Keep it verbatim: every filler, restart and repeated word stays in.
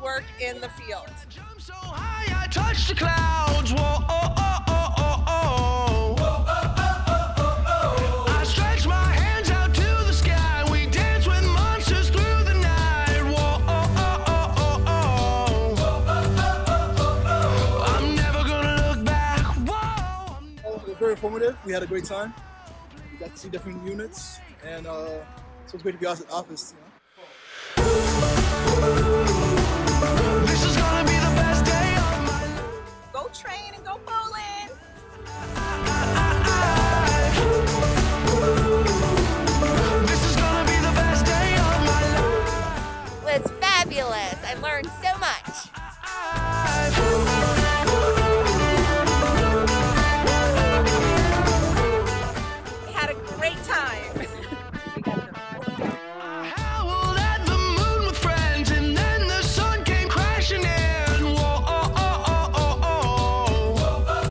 work in the field. Jump so high, I touch the clouds. Whoa, oh, oh, oh, oh, oh. Whoa, oh, oh, oh, oh, oh. I stretch my hands out to the sky. We dance with monsters through the night. Whoa, oh, oh, oh, oh, oh. Whoa, oh, oh, oh, oh, oh. I'm never gonna look back. Whoa. Oh, it was very informative. We had a great time. We got to see different units, and uh, so it's great to be out of the office. You know? This is gonna be the best day of my life. Go train and go bowling.